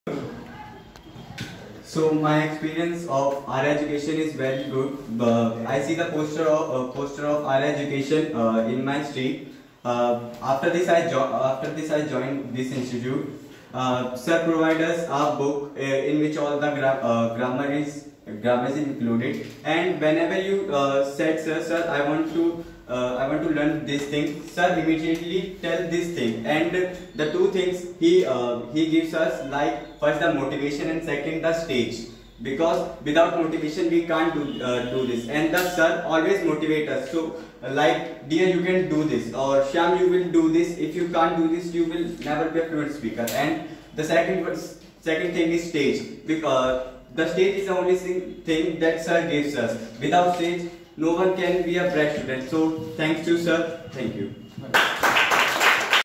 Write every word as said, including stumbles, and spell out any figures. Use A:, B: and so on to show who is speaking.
A: So my experience of our education is very good. Uh, I see the poster of uh, poster of our education uh, in my street. Uh, after this, I after this I joined this institute. Uh, sir provide us a book uh, in which all the gra uh, grammar is grammar is included. And whenever you uh, said, sir, sir, I want to uh, I want to learn this thing, sir immediately tell this thing. And the two things he uh, he gives us, like first the motivation and second the stage. Because without motivation we can't do uh, do this. And the sir always motivate us. So uh, like, dear, you can do this, or Shyam, you will do this. If you can't do this, you will never be a fluent speaker. And the second second thing is stage, because the stage is the only thing that sir gives us. Without stage, no one can be a bright student. So thanks to sir. Thank you.